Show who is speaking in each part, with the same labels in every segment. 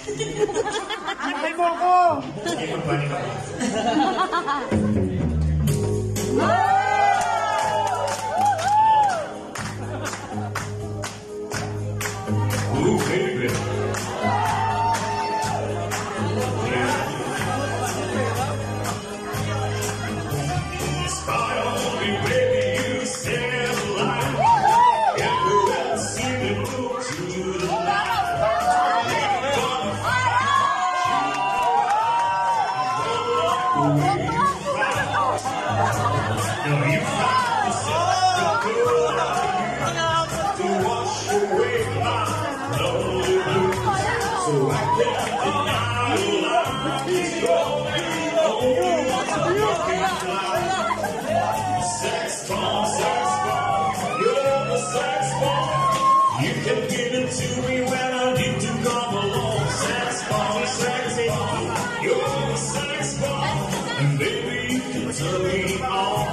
Speaker 1: Hintay mo ako!
Speaker 2: Ooh, baby. You can give it to me when I need to come along. Sex bomb, you're the sex bomb, and baby you can turn me on.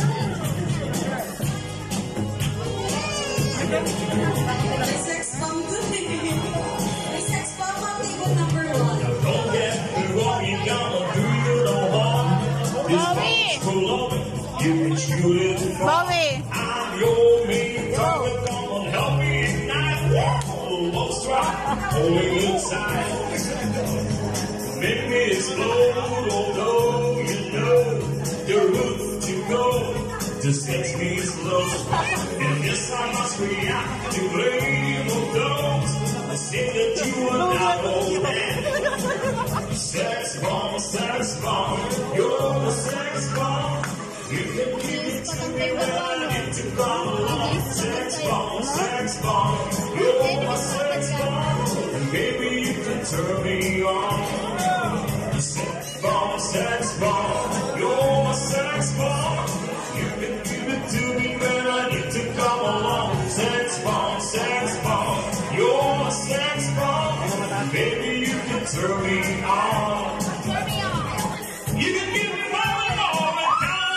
Speaker 3: Sex bomb good. Sex bomb amigo number 1.
Speaker 2: Now don't get me wrong, you gotta do you no harm. This bomb's for love, you can shoot it from. I'm your main target, come on, help me ignite. Love strike, holding inside. Make me explode, although you know the route to go. Just gets me slow. And yes, I must react to blame of those I say that you are not old man. Sex bomb, you're the sex bomb. You can give it to me when I need to come along. Sex bomb, you're my sex bomb, and baby you can turn me on. Sex bomb, you're my sex bomb. You can give it to me when I need to come along. Sex bomb, you're my sex bomb, and baby you can turn me on. You can give me more and more and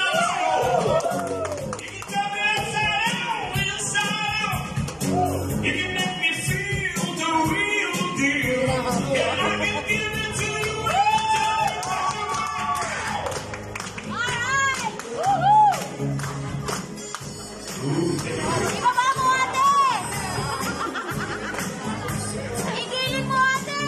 Speaker 2: you can turn me inside out, inside out. You can make me feel the real deal, and I can give it to you
Speaker 4: Alright! Woohoo! Ibaba mo, ate! Igilin mo, ate!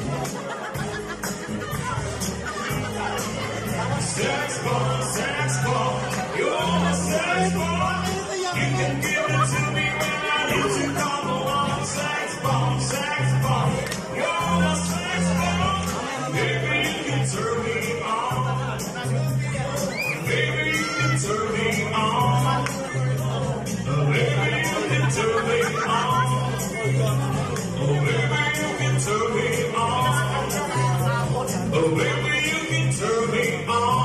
Speaker 2: Sex bomb, you're my sex bomb. You can give it to me when I need to come along. Sex bomb, you're my sex bomb. Baby, you can turn me on. Baby, you can turn me on. Baby, you can turn me on. Oh, baby, you can turn me on. Oh, baby, you can turn me on.